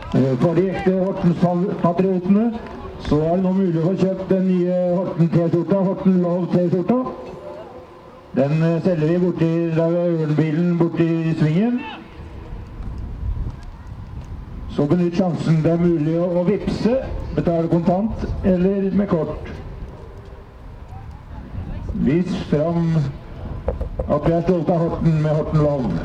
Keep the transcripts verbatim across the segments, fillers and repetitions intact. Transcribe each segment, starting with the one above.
For de ekte Hortens-patriotene så er det nå mulig å få kjøpt den nye Horten-T-skjorta, Horten Love T-skjorta. Den selger vi borti der ved Ørnbilen borti svingen. Så benytt sjansen. Det er mulig å vipse, betale kontant eller med kort. Vis fram at vi er stolte av Horten med Horten Love.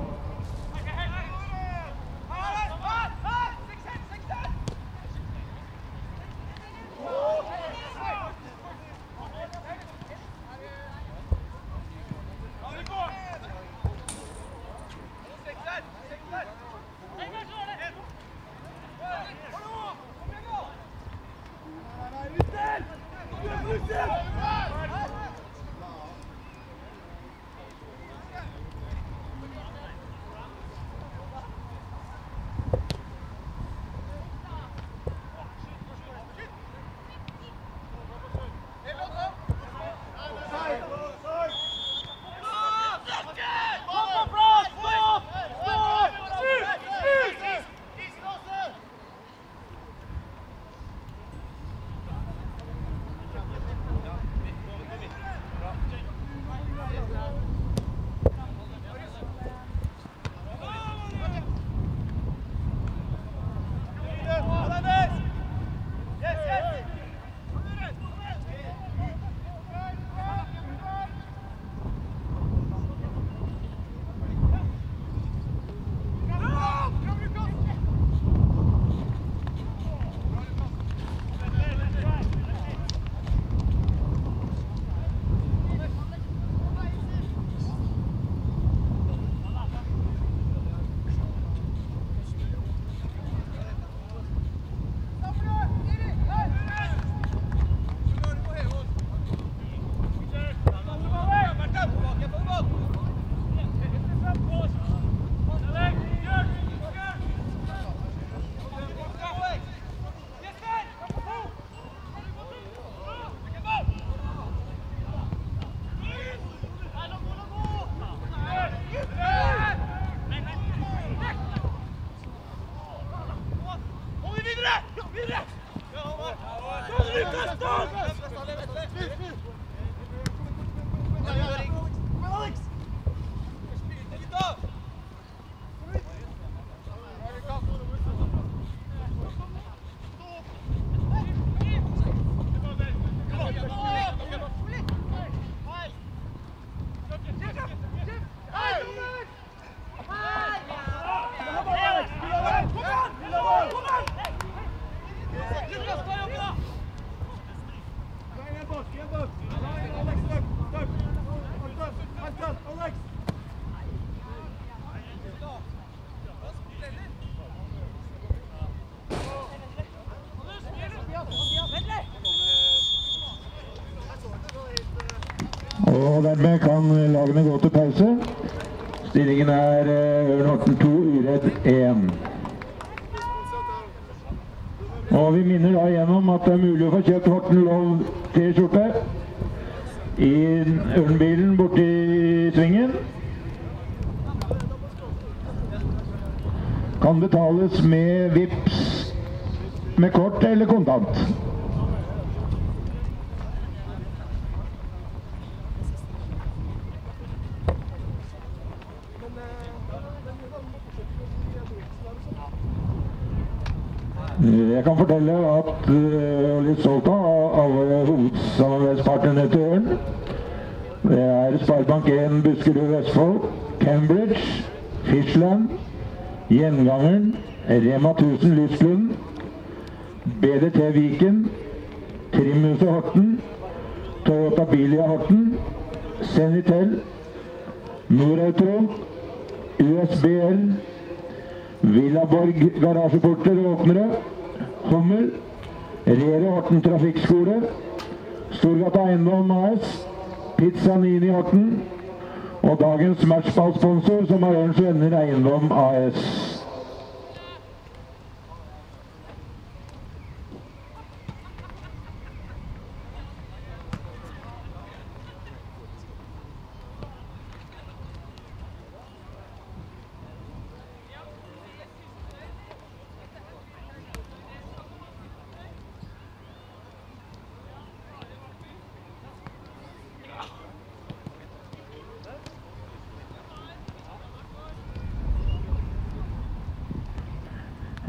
Og dermed kan lagene gå til pause. Stillingen er Ørn Horten to, Uredd én. Og vi minner da igjennom at det er mulig å få kjøpt Horten Love T-skjorte i Ørnbilen borti svingen. Kan betales med vips, med kort eller kontant. Jeg kan fortelle at jeg er litt stolt av alle hovedsamarbeidspartnerne til Ørn. Det er Sparebank én Buskerud Vestfold, Cambridge, Fishland, Gjengangeren, Rema tusen Lysklund, B D T Viken, Trimhuset Horten, Toyota Bilia Horten, Zenitel, Norautro, U S B L, Villaborg garasjeporter og åpnere, Hummel, Rere Horten Trafikkskole, Storgata Eiendom A S, Pizza Nini Horten og dagens matchballsponsor som er Ørns Venner Eiendom A S.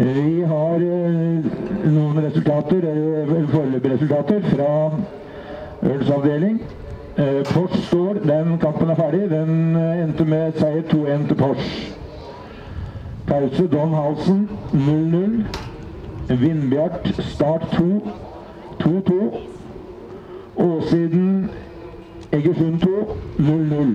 Vi har noen resultater, eller foreløpige resultater fra Ørns avdeling. Porsche står, den kampen er ferdig. Den endte med seier to en til Porsche. Pause Don Halsen null null. Vindbjart start to to to. Åsiden Egersund to null null.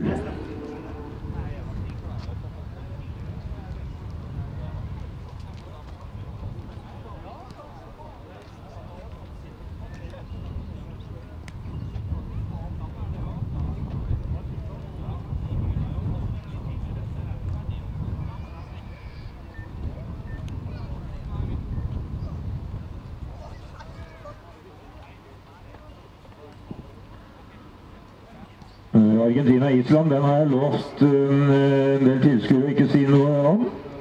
Argentina-Island, den har jeg lovt en del tilskuere å ikke si noe om.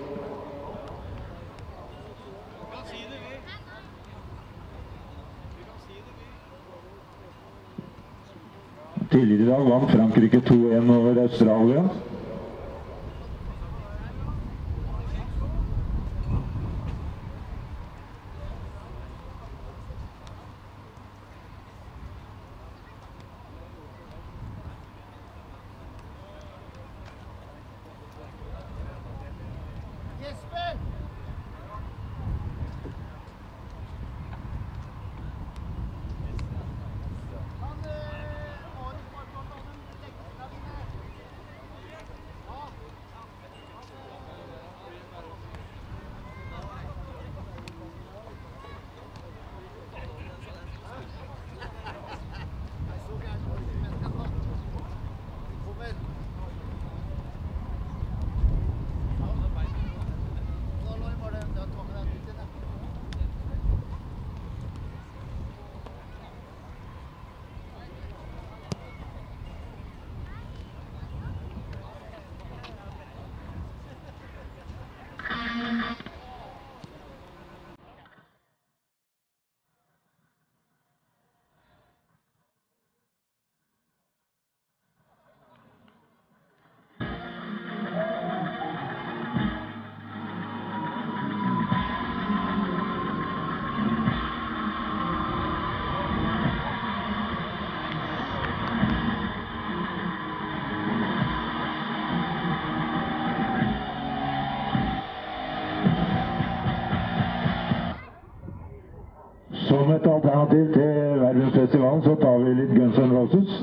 Tidligere i dag vant Frankrike to en over Australia. Som et alternativ til verdensfestivalen så tar vi litt Guns N' Roses.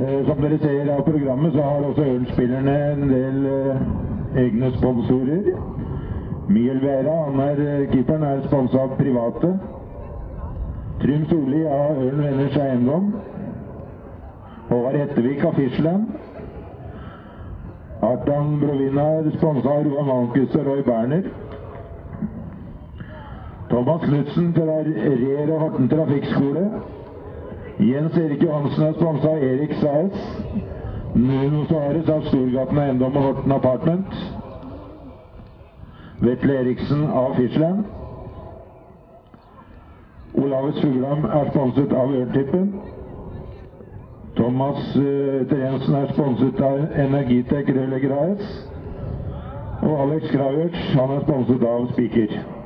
Eh, som dere ser av programmet, så har også Ørn-spillerne en del eh, egne sponsorer. Miel Vera, han er, keeperen, er sponset av private. Trym Solli av Ørn Venners Eiendom. Håvard Ettevik av Fischland. Artan Brovina er sponset av Roa Malmqvist og Roy Berner. Thomas Knudsen fra Rer og Horten Trafikkskole. Jens Erik Johansen er sponset av Erik A S. Nuno Suarez av Storgaten Eiendom og Horten Apartment. Vetle Eriksen av Fischland. Olaves Fuglam er sponset av Ørntippen. Thomas uh, Terensen er sponset av Energitek Rørlegger A S. Og Alex Kraverts, han er sponset av Spiker.